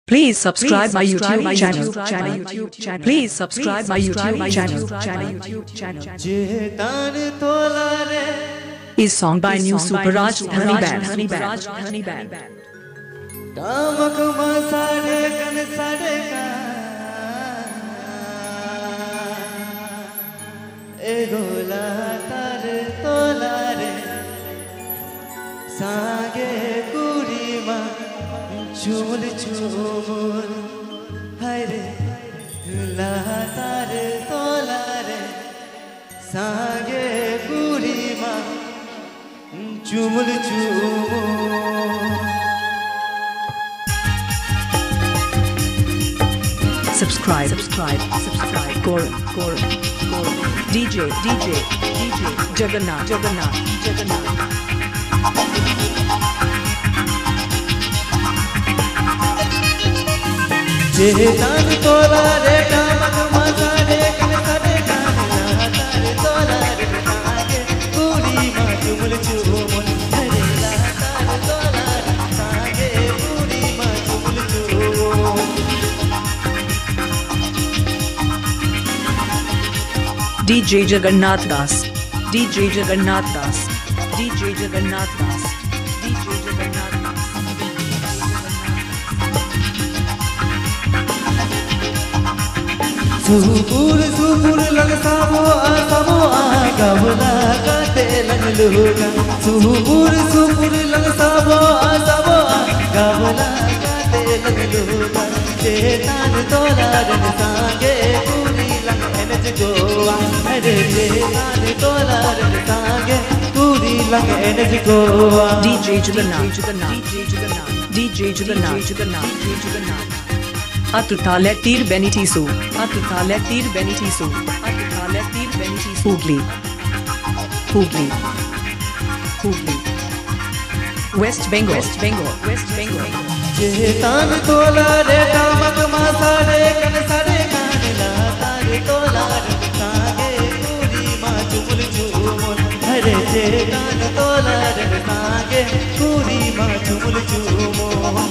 Please subscribe my YouTube channel. Please subscribe my YouTube channel. Is song by New Super Raj Dhani Band. चुमुल चुमुल हाय रे लातार तोलारे सांगे पूरी माँ चुमुल चुमुल Subscribe. Goran. DJ. Jagannath. चेतन तोला रे कामक मजा रे कने काने लातार तोला रे सांगे पूरी माँ चुमुल चुमुल हरे लातार तोला रे सांगे पूरी माँ चुमुल चुमुल DJ Jagannath Das. सुपुर लग साबो गवला काटे लग लूगा सुपुर लग साबो गवला काटे लग लूगा चेतन तोला रन सांगे पूरी लग एनज गोवा अरे चेतन तोला रन सांगे पूरी लग एनज Goa DJ Jagannath. Atutale tir benitisu. Hooghly. West Bengal. चेतन तोला रे कामक मासा रे कन सारे काने लातार तोला रे सांगे पूरी माँ चुमुल चुमुल हरे चेतन तोला रे सांगे पूरी माँ चुमुल चुमुल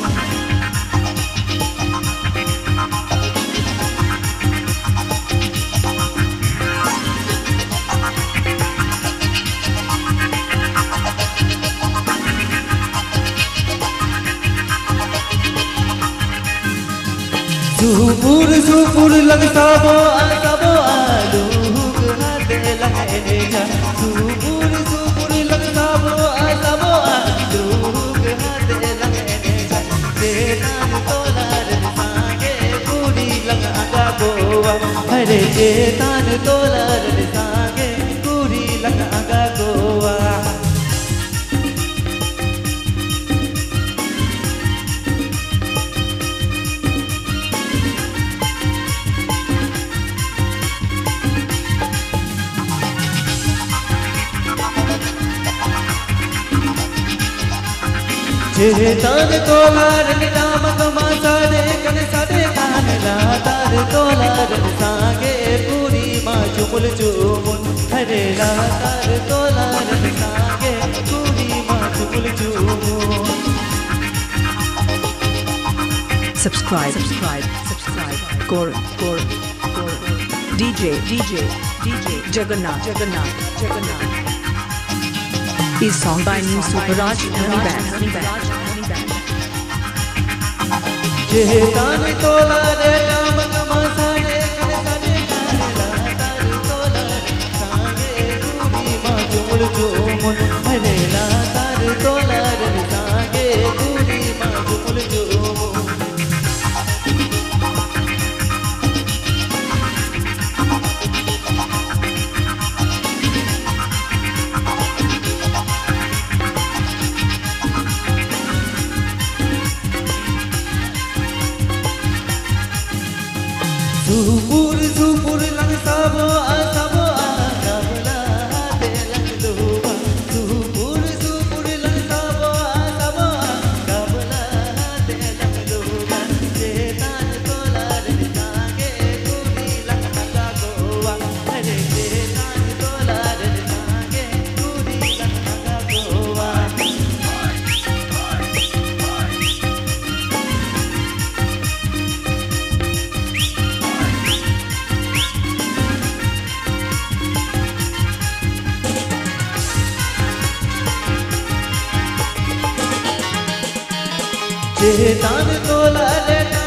सुपुर लग साबो लूग हाथे लग एनेजा सुपुर लग साबो लूग हाथे लग एनेजा चेतन तोला रे सांगे पूरी लग आगा गोवा हरे चेतन तोला रे सांगे पूरी लग आगा गोवा चेतन तोला रन कामक मासा रे कन सारे काने लातार तोला रन सांगे पूरी माँ चुमुल चुमुल हरे लातार तोला रन सांगे पूरी माँ चुमुल चुमुल Subscribe. Goran. DJ Jagannath. Is song by New Super Raj Dhani Band. चेतन तोला रे कामक मासा रे कन सारे काने लातार तोला रन सांगे पूरी माँ चुमुल चुमुल हरे लातार तोला रन सांगे पूरी माँ चुमुल चुमुल सुपुर लग साबो गवला हाथे लग लूगा सुपुर लग साबो गवला हाथे लग लूगा चेतन तोला रे सांगे पूरी लग आगा गोवा हरे चेतन तोला रे सांगे पूरी लग आगा गोवा चेतान तोला रे